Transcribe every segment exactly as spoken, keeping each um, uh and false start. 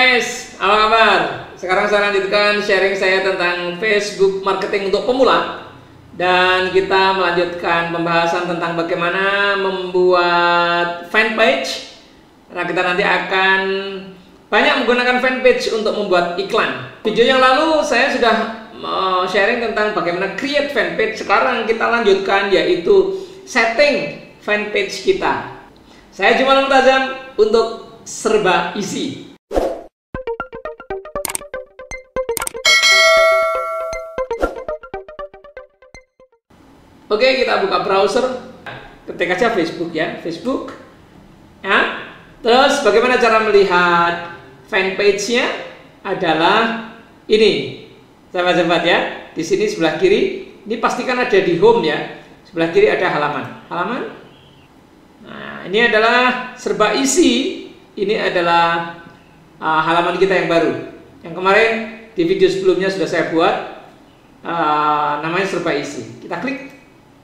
guys, apa kabar? Sekarang saya lanjutkan sharing saya tentang Facebook marketing untuk pemula. Dan kita melanjutkan pembahasan tentang bagaimana membuat fanpage. Nah, kita nanti akan banyak menggunakan fanpage untuk membuat iklan. Video yang lalu saya sudah uh, sharing tentang bagaimana create fanpage. Sekarang kita lanjutkan, yaitu setting fanpage kita. Saya Jumal Mutazam untuk serba isi. Oke, kita buka browser, ketik aja Facebook ya, Facebook. Ya. Terus bagaimana cara melihat fanpage-nya? Adalah ini, sahabat-sahabat ya. Di sini sebelah kiri, ini pastikan ada di home ya. Sebelah kiri ada halaman, halaman. Nah, ini adalah serba isi. Ini adalah uh, halaman kita yang baru. Yang kemarin di video sebelumnya sudah saya buat, uh, namanya serba isi. Kita klik.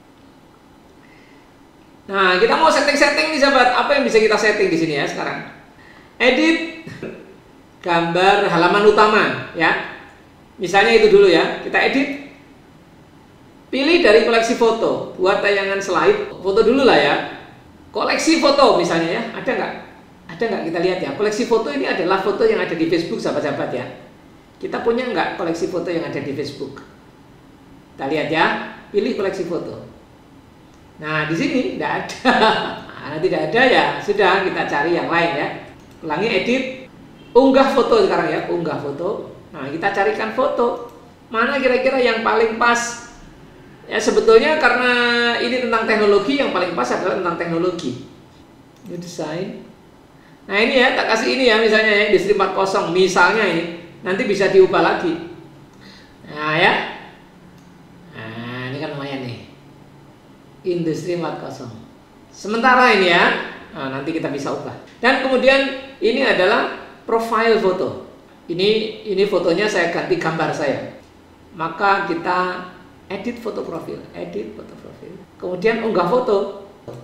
Nah, kita mau setting-setting nih sahabat. Apa yang bisa kita setting di sini ya sekarang? Edit gambar halaman utama ya. Misalnya itu dulu ya. Kita edit. Pilih dari koleksi foto. Buat tayangan slide. Foto dulu lah ya. Koleksi foto misalnya ya. Ada nggak? Ada nggak kita lihat ya. Koleksi foto ini adalah foto yang ada di Facebook sahabat-sahabat ya. Kita punya nggak koleksi foto yang ada di Facebook? Kita lihat ya. Pilih koleksi foto. Nah, di sini tidak ada. Nah, tidak ada ya, sudah kita cari yang lain ya. Ulangi edit, unggah foto sekarang ya, unggah foto. Nah, kita carikan foto. Mana kira-kira yang paling pas? Ya sebetulnya karena ini tentang teknologi, yang paling pas adalah tentang teknologi. Ini desain. Nah, ini ya, tak kasih ini ya, misalnya ya, Industri empat titik nol misalnya ini. Nanti bisa diubah lagi. Nah, ya. Nah, ini kan lumayan nih. Industri empat titik nol. Sementara ini ya, nah, nanti kita bisa ubah. Dan kemudian ini adalah profile foto. Ini ini fotonya saya ganti gambar saya. Maka kita edit foto profil, edit foto profil. Kemudian unggah foto.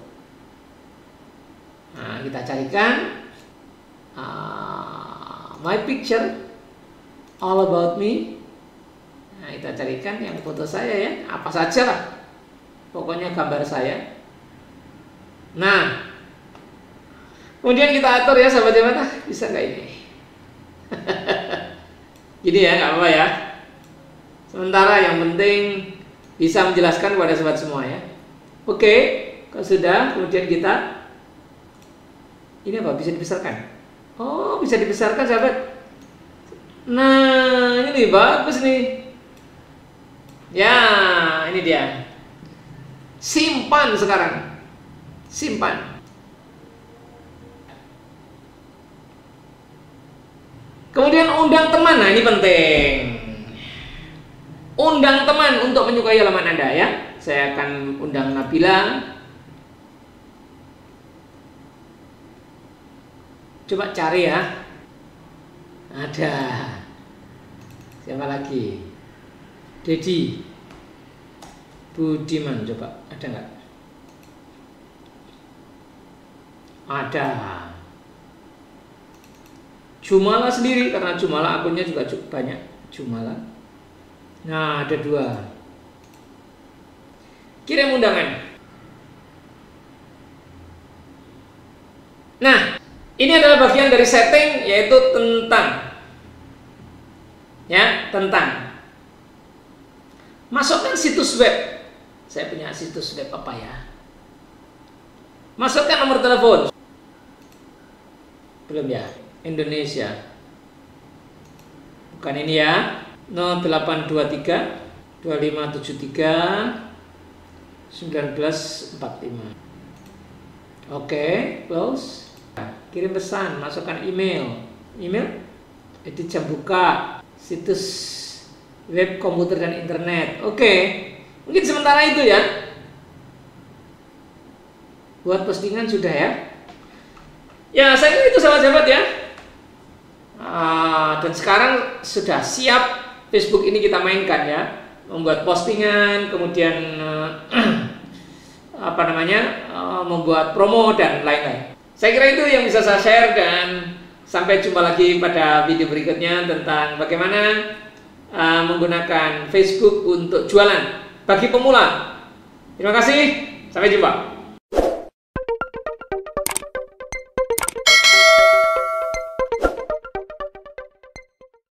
Nah, kita carikan uh, my picture, all about me. Nah, kita carikan yang foto saya ya, apa saja lah. Pokoknya gambar saya. Nah, kemudian kita atur ya sahabat-sahabat. Bisa nggak ini? Gini ya, nggak apa-apa ya. Sementara yang penting bisa menjelaskan kepada sahabat semua ya. Oke, kalau sudah, kemudian kita ini apa? Bisa dibesarkan. Oh, bisa dibesarkan sahabat. Nah, ini bagus nih. Ya, ini dia. Simpan sekarang. Simpan. Kemudian undang teman. Nah, ini penting. Undang teman untuk menyukai halaman Anda ya. Saya akan undang Nabila. Coba cari ya. Ada. Siapa lagi? Dedi. Budiman, coba ada nggak? Ada. Jumala sendiri, karena Jumala akunnya juga cukup banyak. Jumala. Nah, ada dua. Kirim undangan. Nah, ini adalah bagian dari setting, yaitu tentang ya, tentang masukkan situs web. Saya punya situs web apa ya? Masukkan nomor telepon. Belum ya? Indonesia. Bukan ini ya. nol delapan dua tiga dua lima tujuh tiga satu sembilan empat lima. Oke, close. Kirim pesan, masukkan email. Email, edit jam buka, situs web, komputer dan internet. Oke. Mungkin sementara itu ya. Buat postingan sudah ya. Ya, saya kira itu sahabat-sahabat ya. Uh, dan sekarang sudah siap Facebook ini kita mainkan ya. Membuat postingan, kemudian uh, apa namanya, uh, membuat promo dan lain-lain. Saya kira itu yang bisa saya share, dan Sampai jumpa lagi pada video berikutnya tentang bagaimana uh, menggunakan Facebook untuk jualan bagi pemula. Terima kasih, sampai jumpa.